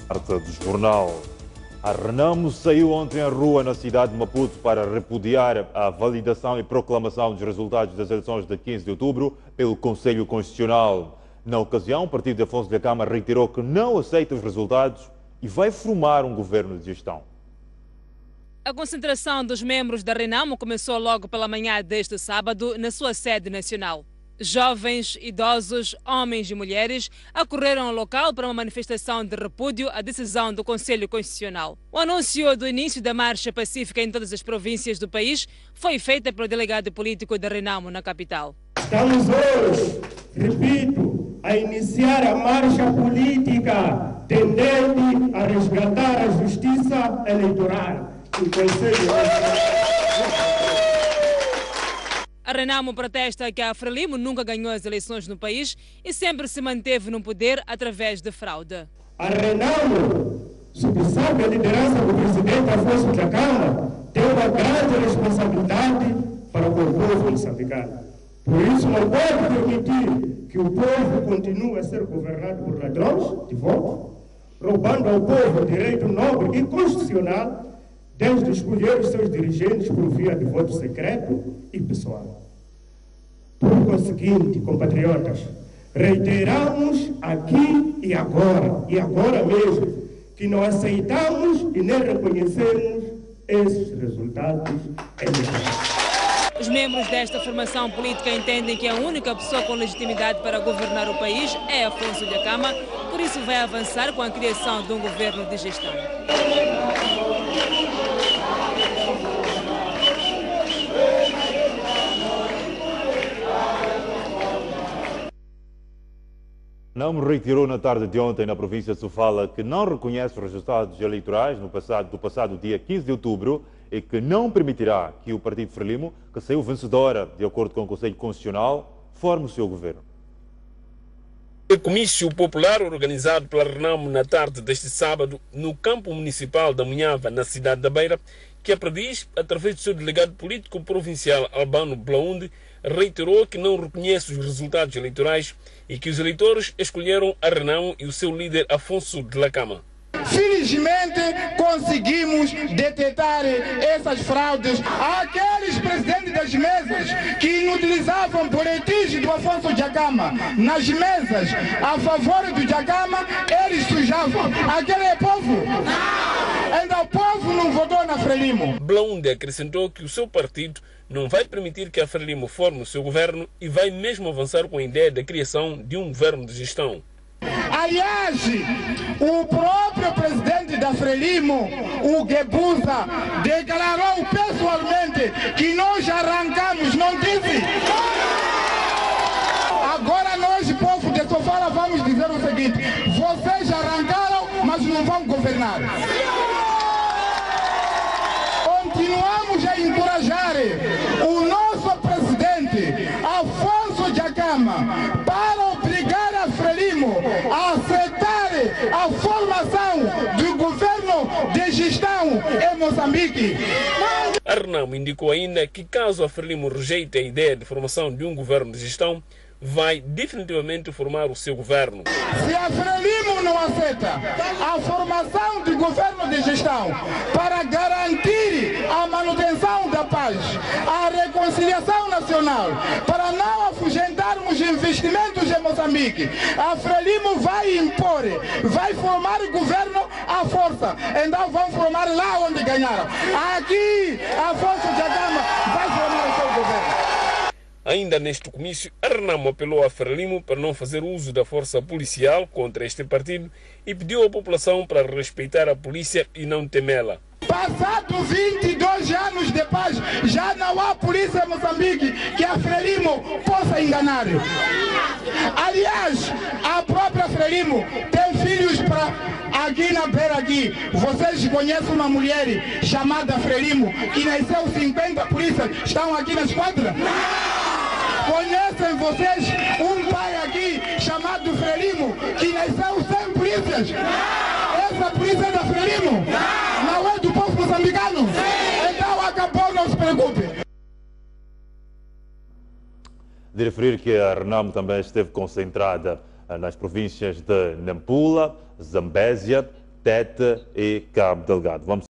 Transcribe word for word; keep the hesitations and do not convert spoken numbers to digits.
Carta do jornal. A Renamo saiu ontem à rua na cidade de Maputo para repudiar a validação e proclamação dos resultados das eleições de quinze de outubro pelo Conselho Constitucional. Na ocasião, o partido de Afonso Dhlakama reiterou que não aceita os resultados e vai formar um governo de gestão. A concentração dos membros da Renamo começou logo pela manhã deste sábado na sua sede nacional. Jovens, idosos, homens e mulheres acorreram ao local para uma manifestação de repúdio à decisão do Conselho Constitucional. O anúncio do início da marcha pacífica em todas as províncias do país foi feito pelo delegado político da Renamo na capital. Estamos hoje, repito, a iniciar a marcha política tendente a resgatar a justiça eleitoral. O Conselho A Renamo protesta que a Frelimo nunca ganhou as eleições no país e sempre se manteve no poder através de fraude. A Renamo, sob a liderança do presidente Afonso Dhlakama, tem uma grande responsabilidade para com o povo moçambicano. Por isso não pode permitir que o povo continue a ser governado por ladrões de voto, roubando ao povo o direito nobre e constitucional desde escolher os seus dirigentes por via de voto secreto e pessoal. Por conseguinte, compatriotas, reiteramos aqui e agora, e agora mesmo, que não aceitamos e nem reconhecemos esses resultados eleitorais. Os membros desta formação política entendem que a única pessoa com legitimidade para governar o país é Afonso Dhlakama, por isso vai avançar com a criação de um governo de gestão. Não reiterou na tarde de ontem na província de Sofala que não reconhece os resultados eleitorais no passado, do passado dia quinze de outubro e que não permitirá que o partido Frelimo, que saiu vencedora de acordo com o Conselho Constitucional, forme o seu governo. O comício popular organizado pela Renamo na tarde deste sábado no campo municipal da Munhava, na cidade da Beira, que a prediz, através do seu delegado político provincial Albano Blaunde, reiterou que não reconhece os resultados eleitorais e que os eleitores escolheram a Renamo e o seu líder Afonso Dhlakama. Felizmente conseguimos detectar essas fraudes. Aqueles presidentes das mesas que inutilizavam boletins do Afonso Dhlakama nas mesas a favor do Dhlakama, eles sujavam. Aquele é povo. Ainda o povo não votou na Frelimo. Blaunde acrescentou que o seu partido não vai permitir que a Frelimo forme o seu governo e vai mesmo avançar com a ideia da criação de um governo de gestão. Aliás, o próprio presidente da Frelimo, o Gebuza, declarou pessoalmente que nós arrancamos, não disse? Agora nós, povo de Sofala, vamos dizer o seguinte: vocês arrancaram, mas não vão governar. Continuamos a encorajar o nosso presidente Afonso Dhlakama para obrigar a Frelimo a aceitar a formação do governo de gestão em Moçambique. A Renamo indicou ainda que caso a Frelimo rejeite a ideia de formação de um governo de gestão, vai definitivamente formar o seu governo. Se a Frelimo não aceita a formação de governo de gestão para garantir a manutenção da paz, a reconciliação nacional, para não afugentarmos investimentos em Moçambique, a Frelimo vai impor, vai formar governo à força. Então vão formar lá onde ganharam. Aqui, Afonso Dhlakama vai formar o seu governo. Ainda neste comício, a Renamo apelou a Frelimo para não fazer uso da força policial contra este partido e pediu à população para respeitar a polícia e não temê-la. Passado vinte e dois anos de paz, já não há polícia em Moçambique que a Frelimo possa enganar. Aliás, a própria Frelimo tem filhos para aqui na beira aqui. Vocês conhecem uma mulher chamada Frelimo que nasceu cinquenta polícias, estão aqui na esquadra? Conhecem vocês um pai aqui chamado Frelimo que nasceu cem polícias? Essa polícia é da Frelimo? Não é do povo moçambicano? Então acabou, não se preocupe. De referir que a Renamo também esteve concentrada nas províncias de Nampula, Zambésia, Tete e Cabo Delgado. Vamos